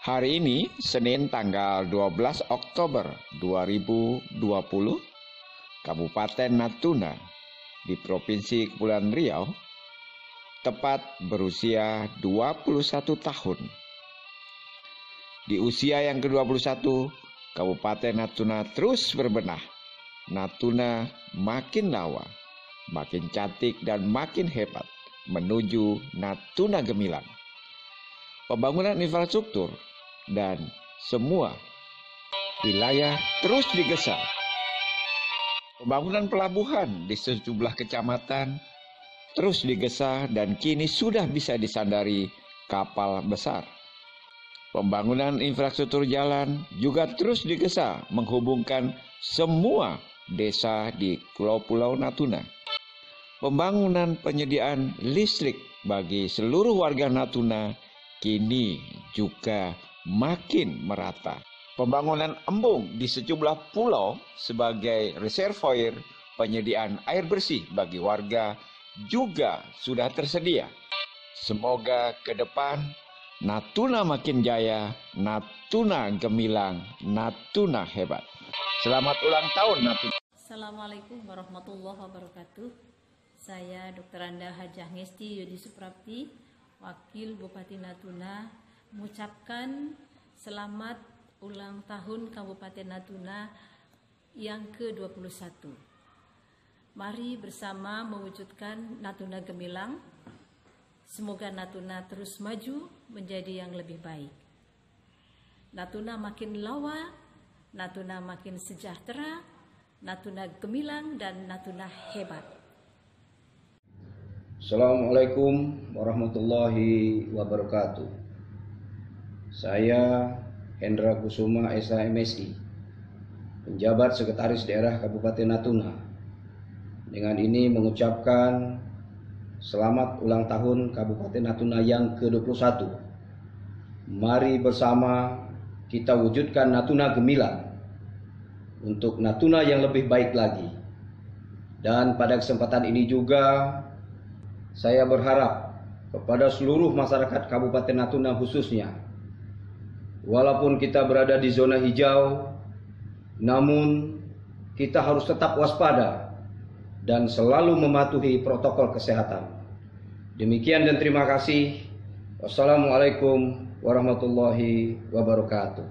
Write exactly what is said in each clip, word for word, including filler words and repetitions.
Hari ini, Senin tanggal dua belas Oktober dua ribu dua puluh, Kabupaten Natuna di Provinsi Kepulauan Riau tepat berusia dua puluh satu tahun. Di usia yang ke dua puluh satu, Kabupaten Natuna terus berbenah. Natuna makin lawa, makin cantik dan makin hebat menuju Natuna Gemilang. Pembangunan infrastruktur dan semua wilayah terus digesa. Pembangunan pelabuhan di sejumlah kecamatan terus digesa dan kini sudah bisa disandari kapal besar. Pembangunan infrastruktur jalan juga terus digesa menghubungkan semua desa di Pulau-Pulau Natuna. Pembangunan penyediaan listrik bagi seluruh warga Natuna kini juga makin merata. Pembangunan embung di sejumlah pulau sebagai reservoir penyediaan air bersih bagi warga juga sudah tersedia. Semoga ke depan Natuna makin jaya, Natuna gemilang, Natuna hebat. Selamat ulang tahun Natuna. Assalamualaikum warahmatullahi wabarakatuh. Saya Dokter Anda Hajah Ngesti Yudi Suprapti, Wakil Bupati Natuna, mengucapkan selamat ulang tahun Kabupaten Natuna yang ke dua puluh satu. Mari bersama mewujudkan Natuna Gemilang. Semoga Natuna terus maju menjadi yang lebih baik. Natuna makin lawa, Natuna makin sejahtera, Natuna gemilang dan Natuna hebat. Assalamualaikum warahmatullahi wabarakatuh. Saya Hendra Kusuma S H M S I, penjabat Sekretaris Daerah Kabupaten Natuna. Dengan ini mengucapkan selamat ulang tahun Kabupaten Natuna yang ke dua puluh satu. Mari bersama kita wujudkan Natuna gemilang untuk Natuna yang lebih baik lagi. Dan pada kesempatan ini juga saya berharap kepada seluruh masyarakat Kabupaten Natuna khususnya, walaupun kita berada di zona hijau, namun kita harus tetap waspada dan selalu mematuhi protokol kesehatan. Demikian dan terima kasih. Wassalamualaikum warahmatullahi wabarakatuh.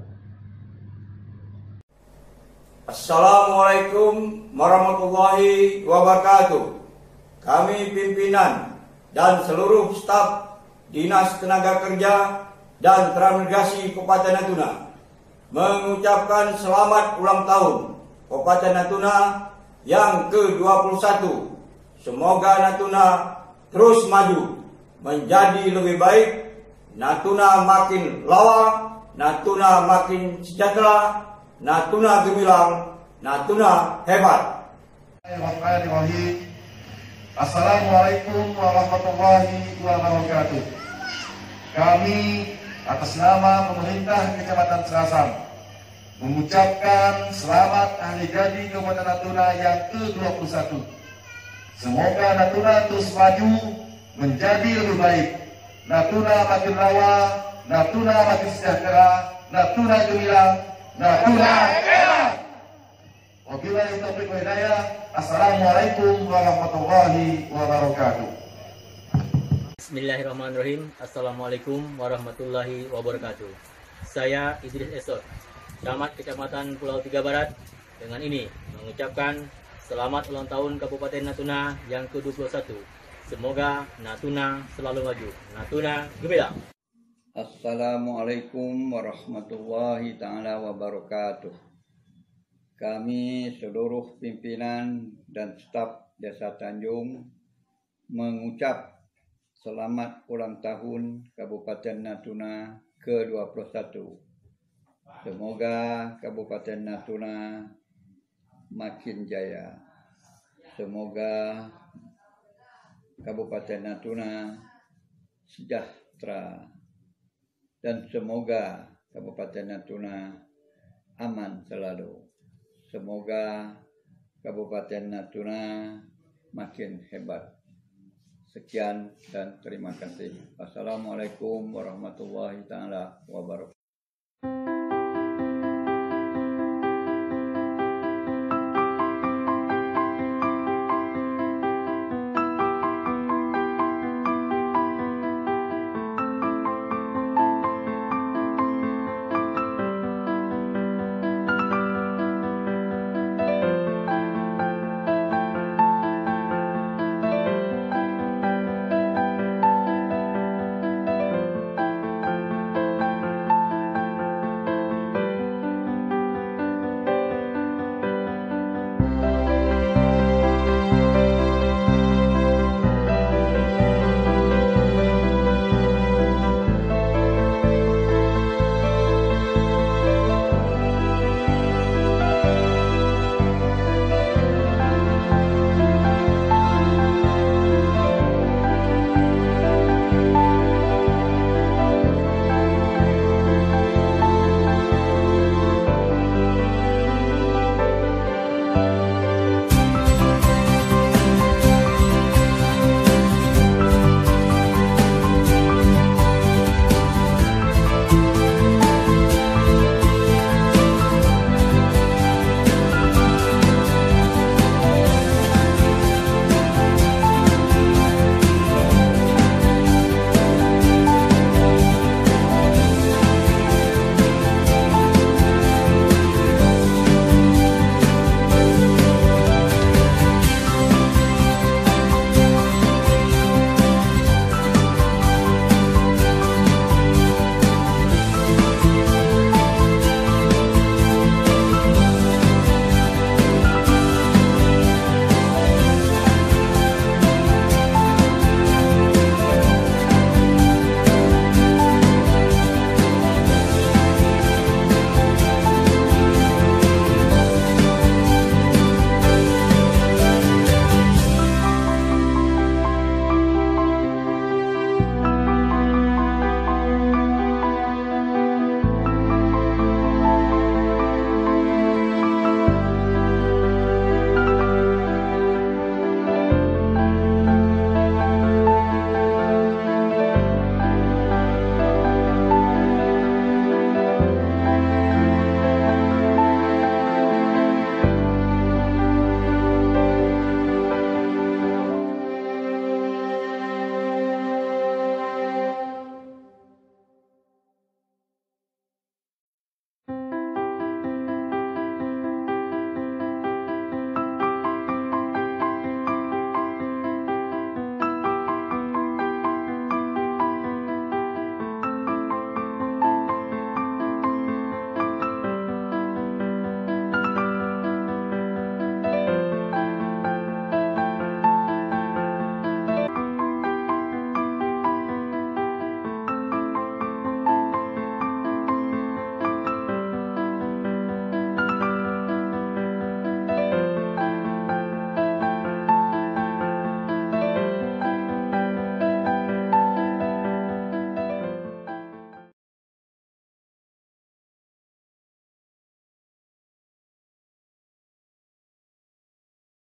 Assalamualaikum warahmatullahi wabarakatuh. Kami pimpinan dan seluruh staf Dinas Tenaga Kerja dan Transmigrasi Kabupaten Natuna mengucapkan selamat ulang tahun Kabupaten Natuna yang ke dua puluh satu. Semoga Natuna terus maju menjadi lebih baik, Natuna makin lawa, Natuna makin sejahtera, Natuna gemilang, Natuna hebat. Assalamualaikum warahmatullahi wabarakatuh. Kami atas nama pemerintah Kecamatan Serasam mengucapkan selamat hari jadi Kabupaten Natuna yang ke dua puluh satu. Semoga Natuna terus maju menjadi lebih baik. Natuna makin lawa, Natuna makin sejahtera, Natuna gemilang, Natuna hebat. Wabillahi taufiq wal hidayah. Assalamualaikum warahmatullahi wabarakatuh. Bismillahirrahmanirrahim. Assalamualaikum warahmatullahi wabarakatuh. Saya Idris Esot, Camat Kecamatan Pulau Tiga Barat. Dengan ini mengucapkan selamat ulang tahun Kabupaten Natuna yang ke dua puluh satu. Semoga Natuna selalu maju. Natuna gemilang. Assalamualaikum warahmatullahi taala wabarakatuh. Kami seluruh pimpinan dan staf Desa Tanjung mengucap selamat ulang tahun Kabupaten Natuna ke dua puluh satu. Semoga Kabupaten Natuna makin jaya. Semoga Kabupaten Natuna sejahtera. Dan semoga Kabupaten Natuna aman selalu. Semoga Kabupaten Natuna makin hebat. Sekian dan terima kasih. Wassalamualaikum warahmatullahi taala wabarakatuh.